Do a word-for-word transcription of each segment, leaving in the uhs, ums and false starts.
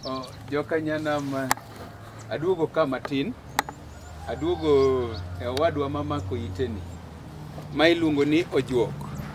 Oh, joka nyanam aduogo kama tin. Aduogo e owadwa mamako iteni. Ma iluongo ni ojuok.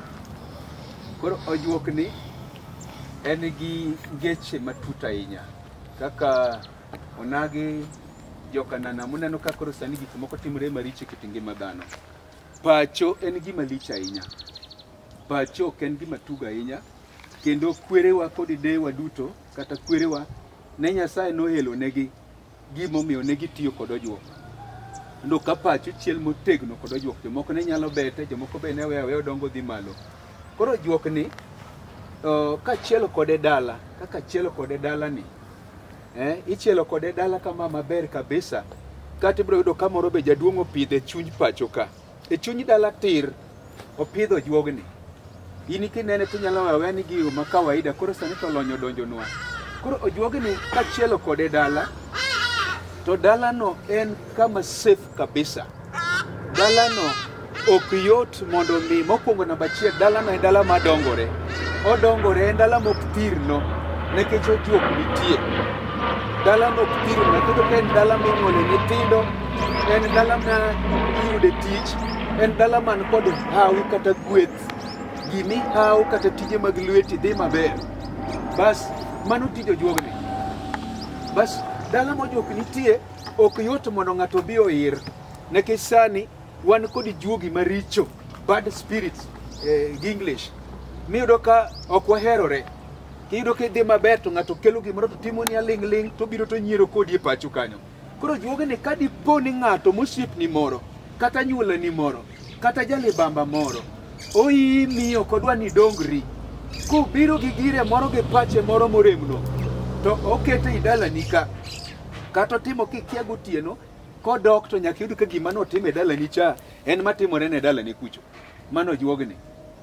Koro ojuok ni en gi geche matut ahinya. Kaka onagi joka nana muneno ka koro sani gik moko timore maricho kit ngima dhano. Pacho en gima lich ahinya. Pacho ok en gima tugo ahinya. Kendo kwerewa kod dewa duto kata kwerewa ne Nyasaye nohelo negi gimomiyo negi tiyo kod ojuok. Ndo ka pacho chiel motegno kod ojuok, jomoko ne nyalo bete, jomoko be ne wewe odongo dhi malo. Koro ojuok ni uh, ka chielo kode dala, kaka chielo kode dala ni, eh, ichielo kode dala kama maber kabisa. Kati bro yudo kamoro be jaduong' opidhe chuny pacho ka. E chuny dala tir opidho ojuogni. Ini kinene tinyalo wewe ni gigo ma kawaida, koro sani to lonyo donjo nwa. Koro ojuogni ka chielo kode dala, to dala no en kama safe kabisa. Dala no ok yot mondo mi mokwongo namba achiel, dala no en dala madongore. Odongore en dala mok thirno nikech ojuok nitie. Dala no ok thirno nikech en dala ming'ole nyithindo, en dala ma iyude tich, en dala man kod hawi kata gweth. Gimi haw kata tije mag lweti dhi maber. Bas mano tij ojuogni. Bas dala mojuok nitie ok yot mondo ng'ato bi oir, nikech sani wan kod juogi maricho, bad spirits eh, gi English. Miyudo ka ok waherore. Kiyudo ka idhi maber to ng'ato kelo gimoro to timo ni aling' ling' to biro to nyiero kodi e pacho kanyo. Koro juogni ka dipo ni ng'ato mosiepni moro, kata nyuolani moro, kata jalibamba moro, oimi ok odwa ni dongri, kubiro gi gire moro gi pache moro moremno, to okete i dalani ka. Kata otimo kikia gotieno, kodok to nyaka yud ka gima notimo e dalani cha en matimore ne dalani kucho. Mano ojuogni.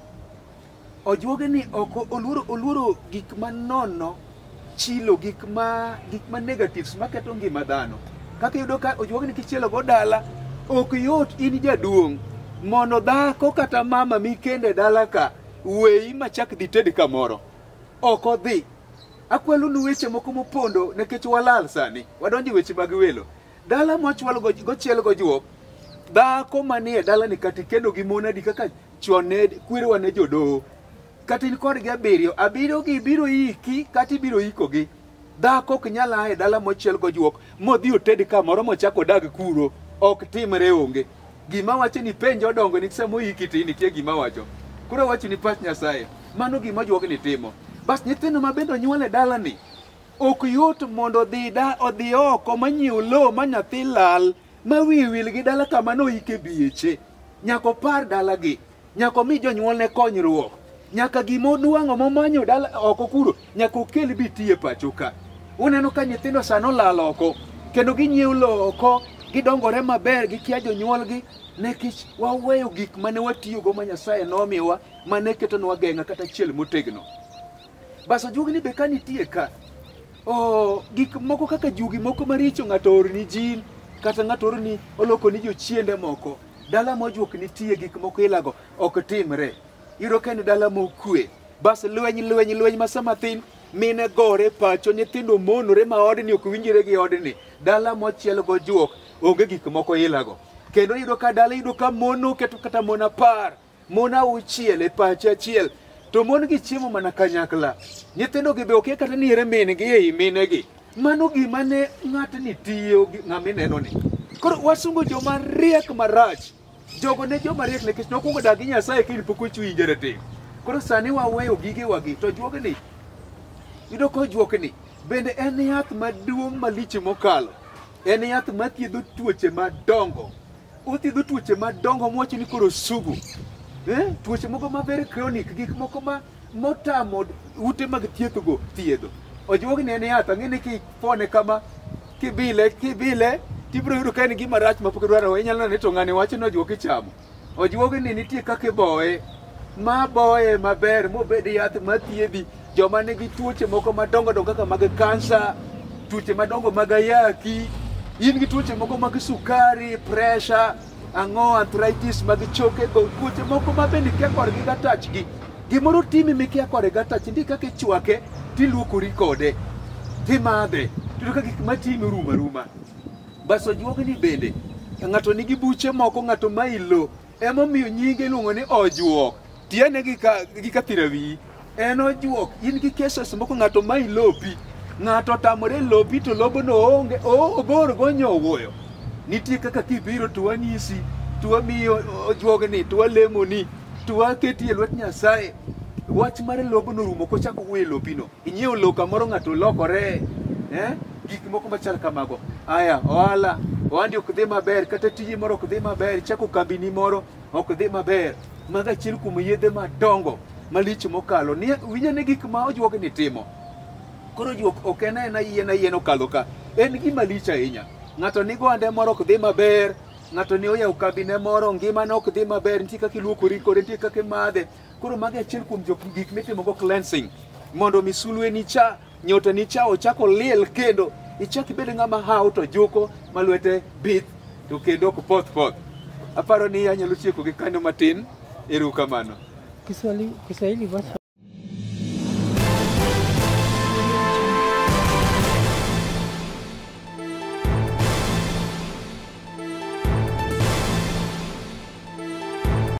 Ojuogni ok oluoro oluoro gik manono, chilo gik ma gik ma negatives maketo ngima dhano. Kaka yudo ka ojuogni kichielo go dala, ok yot in jaduong' mondo dhako kata mama mikende dala ka weyi machak dhi ted kamoro. Ok odhi. Akwelo nu weche moko mopondo nikech walal sani. Wadonjo weche mag welo. Dala mochwal go gochiel go juok. Dhako manie dala ni kati kendo gi monadi kaka chone kwerewa ne jodoho. Kati ni kod gi abiriyo, abiriyo gi biro iki kati biro iko gi. Dhako ok nyal ae dala mochiel go juok modhi oted kamoro mochako dag kuro. Ok timre onge. Gima wacho ni penjo dongo ni samo iki tini tie gima wacho. Kuro wacho ni pach Nyasaye. Mano gima juogni timo. Bas nyithindo ma bendo nyuol e dala ni ok yot mondo dhi da odhi oko manyiew lo ma nyathi lal ma wi wil gi dala kama no ike bieche. Nyako par dala gi, nyako mi jonyuol ne konyruok, nyaka gimo duango momanyo dala oko kuro, nyako kel bitie pacho ka. Uneno ka nyithindo sano lal oko, kendo ginyiew lo oko, gidongore maber gi kia jonyuol gi, nekich waweyo gik mane watiyo go ma Nyasaye nomiwa mane ketonwa geng'a kata chiel motegno. Bas ojuogni be ka nitie ka. Oh, gik moko kaka jugi moko maricho ng'ato orni jin, kata ng'ato orni oloko ni jochiende moko. Dala mojuok nitie gik moko ilago ok timre. Iro ka en dala mokwe. Bas lweny lweny lweny ma sama thin mine gore pacho, nyithindo monore ma odni ok winjire gi odni. Dala mochiel go juok onge gik moko ilago. Kendo iro ka dala iro ka mono keto kata mona par, mona uchiel e pacho achiel. To mon gi chiemo mana kanyakla. Nyithindo gi be oke kata ni ere min gi ei mine gi. Mano gima ne ng'atni tiyo gi ng'amineno ni. Koro wasungo joma riek marach. Jogo ne joma riek nikech nokwongo dak gi Nyasaye kiny pok ochwi jarateng'. Koro sani waweyo gige wagi to juogni. Yudo ko juokni bende en yath maduong' malich mokalo. En yath mathiedho tuoche madongo. Othiedho tuoche madongo mwacho ni koro sugu. Eh, tuoche moko ma very chronic, gik moko ma motamo ute mag thietho go thiedho. Ojuogni en yath, ang'eni kipone kama kibile kibile tibiro yudo ka en gima rach mapok idwaro. Inyalo neno to ng'ani wacho ni ojuok ichamo. Ojuogni nitie kaka iboye, ma boye maber mobed yath mathiedhi joma nigi tuoche moko madongo dongo kaka mag kansa, tuoche madongo mag ayaki, in gi tuoche moko mag sukari, pressure, ang'o, arthritis mag choke go, tuoche moko ma bende kia korgi gatach gi. Gimoro timi mikia kore gatach, ndi kaka ichwake tiluokori kode. timadhe to ka gik matimi ruma ruma. Bas ojuogni bende ng'ato nigi buche moko, ng'ato ma ilo emomiyo nyinge iluongo ni ojuok. Tiene gi ka gi kathirawi en ojuok. In gi cases moko ng'ato ma ilopi, ng'ato tamore lopi to lobono onge obor gonyo wuoyo. Nitie kaka kibiro to wanyisi, to wamiyo ojuogni, to walemoni, to waketi e lwet Nyasaye. Wach mar lobono rumo kochako wuoyo e lopino. Inyiewo lo kamoro ng'ato lokore, eh? Gik moko machal kamago. Aya, ohala, ohandi ok dhi maber, kata tiji moro ok dhi maber, chako kambini moro ok dhi maber. Maga achiel kuom yedhe madongo malich mokalo. Ni winjo ni gik ma ojuogni timo. Koro ojuok ok en aena yien ayien okalo ka. En gima lich ahinya. Ng'ato nigo ande moro ok dhi maber, ng'ato ni oyawo kambine moro, ngimane ok dhi maber, nitie kaka iluokori kode, nitie kaka imadhe. Koro maga achiel kuom gik mitimogo cleansing. Mondo misulweni cha, nyotani cha ochako liel kendo. Ichak ibed ng'ama hawo to juko malwete bith to kendo ok poth poth. Aparo ni anyalo tieko gi kanyo matin. Erokamano. Kiswahili Kiswahili